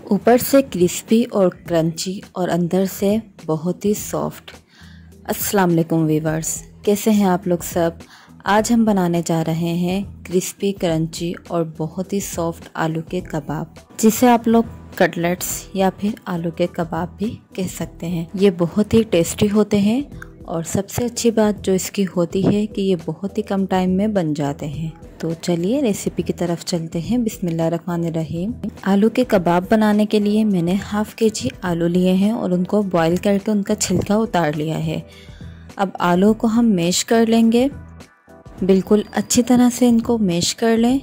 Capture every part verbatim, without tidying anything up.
ऊपर से क्रिस्पी और क्रंची और अंदर से बहुत ही सॉफ्ट। अस्सलाम वालेकुम वीवर्स, कैसे हैं आप लोग सब। आज हम बनाने जा रहे हैं क्रिस्पी क्रंची और बहुत ही सॉफ्ट आलू के कबाब, जिसे आप लोग कटलेट्स या फिर आलू के कबाब भी कह सकते हैं। ये बहुत ही टेस्टी होते हैं और सबसे अच्छी बात जो इसकी होती है कि ये बहुत ही कम टाइम में बन जाते हैं। तो चलिए रेसिपी की तरफ चलते हैं। बिस्मिल्लाहिर्रहमानिर्रहीम। आलू के कबाब बनाने के लिए मैंने हाफ के जी आलू लिए हैं और उनको बॉईल करके उनका छिलका उतार लिया है। अब आलू को हम मैश कर लेंगे, बिल्कुल अच्छी तरह से इनको मैश कर लें।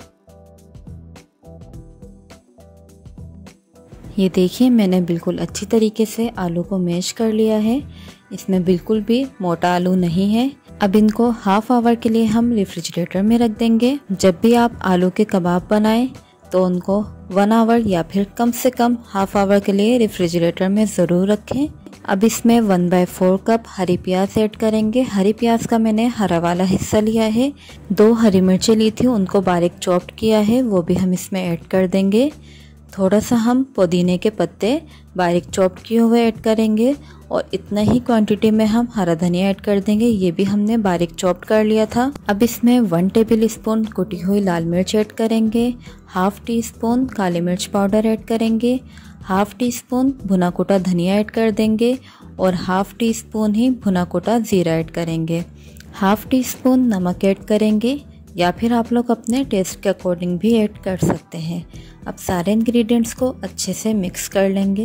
ये देखिए मैंने बिल्कुल अच्छी तरीके से आलू को मैश कर लिया है। इसमें बिल्कुल भी मोटा आलू नहीं है। अब इनको हाफ आवर के लिए हम रेफ्रिजरेटर में रख देंगे। जब भी आप आलू के कबाब बनाएं तो उनको वन आवर या फिर कम से कम हाफ आवर के लिए रेफ्रिजरेटर में ज़रूर रखें। अब इसमें वन बाय फोर कप हरी प्याज ऐड करेंगे। हरी प्याज का मैंने हरा वाला हिस्सा लिया है। दो हरी मिर्चें ली थी, उनको बारीक चॉप्ड किया है, वो भी हम इसमें ऐड कर देंगे। थोड़ा सा हम पुदीने के पत्ते बारीक चॉप किए हुए ऐड करेंगे और इतना ही क्वांटिटी में हम हरा धनिया ऐड कर देंगे, ये भी हमने बारीक चॉप कर लिया था। अब इसमें वन टेबल स्पून कुटी हुई लाल मिर्च ऐड करेंगे, हाफ टी स्पून काली मिर्च पाउडर ऐड करेंगे, हाफ टी स्पून भुना कुटा धनिया ऐड कर देंगे और हाफ टी स्पून ही भुना कुटा ज़ीरा ऐड करेंगे। हाफ टी स्पून नमक ऐड करेंगे या फिर आप लोग अपने टेस्ट के अकॉर्डिंग भी ऐड कर सकते हैं। अब सारे इंग्रेडिएंट्स को अच्छे से मिक्स कर लेंगे।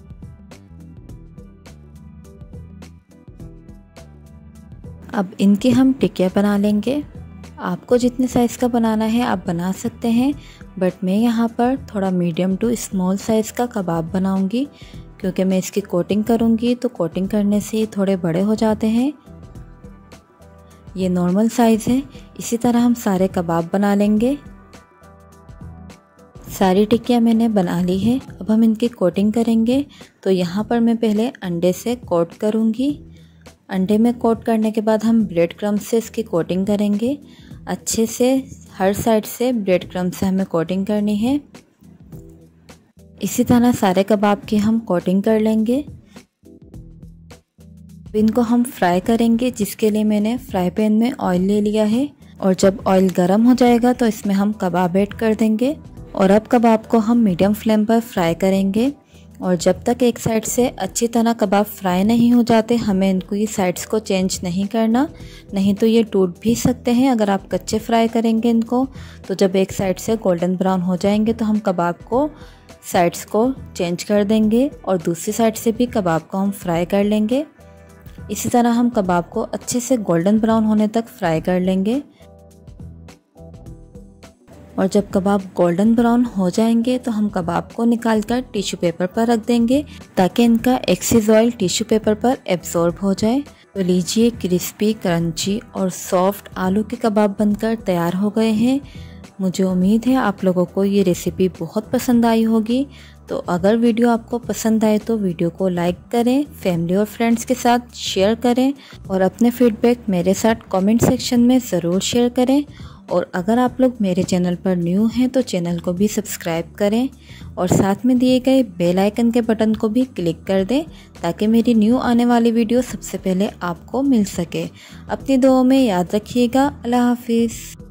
अब इनके हम टिकिया बना लेंगे। आपको जितने साइज़ का बनाना है आप बना सकते हैं, बट मैं यहाँ पर थोड़ा मीडियम टू स्मॉल साइज़ का कबाब बनाऊंगी, क्योंकि मैं इसकी कोटिंग करूँगी तो कोटिंग करने से ये थोड़े बड़े हो जाते हैं। ये नॉर्मल साइज़ है। इसी तरह हम सारे कबाब बना लेंगे। सारी टिक्कियाँ मैंने बना ली है। अब हम इनकी कोटिंग करेंगे। तो यहाँ पर मैं पहले अंडे से कोट करूँगी। अंडे में कोट करने के बाद हम ब्रेड क्रम्ब से इसकी कोटिंग करेंगे। अच्छे से हर साइड से ब्रेड क्रम्ब से हमें कोटिंग करनी है। इसी तरह सारे कबाब की हम कोटिंग कर लेंगे। इनको हम फ्राई करेंगे, जिसके लिए मैंने फ्राई पैन में ऑयल ले लिया है और जब ऑयल गर्म हो जाएगा तो इसमें हम कबाब ऐड कर देंगे और अब कबाब को हम मीडियम फ्लेम पर फ्राई करेंगे और जब तक एक साइड से अच्छी तरह कबाब फ्राई नहीं हो जाते हमें इनको ये साइड्स को चेंज नहीं करना, नहीं तो ये टूट भी सकते हैं अगर आप कच्चे फ्राई करेंगे इनको। तो जब एक साइड से गोल्डन ब्राउन हो जाएंगे तो हम कबाब को साइड्स को चेंज कर देंगे और दूसरी साइड से भी कबाब को हम फ्राई कर लेंगे। इसी तरह हम कबाब को अच्छे से गोल्डन ब्राउन होने तक फ्राई कर लेंगे और जब कबाब गोल्डन ब्राउन हो जाएंगे तो हम कबाब को निकालकर टिश्यू पेपर पर रख देंगे ताकि इनका एक्सेस ऑयल टिश्यू पेपर पर एब्जॉर्ब हो जाए। तो लीजिए क्रिस्पी क्रंची और सॉफ्ट आलू के कबाब बनकर तैयार हो गए हैं। मुझे उम्मीद है आप लोगों को ये रेसिपी बहुत पसंद आई होगी। तो अगर वीडियो आपको पसंद आए तो वीडियो को लाइक करें, फैमिली और फ्रेंड्स के साथ शेयर करें और अपने फीडबैक मेरे साथ कमेंट सेक्शन में ज़रूर शेयर करें। और अगर आप लोग मेरे चैनल पर न्यू हैं तो चैनल को भी सब्सक्राइब करें और साथ में दिए गए बेल आइकन के बटन को भी क्लिक कर दें ताकि मेरी न्यू आने वाली वीडियो सबसे पहले आपको मिल सके। अपनी दुआओं में याद रखिएगा। अल्लाह हाफिज़।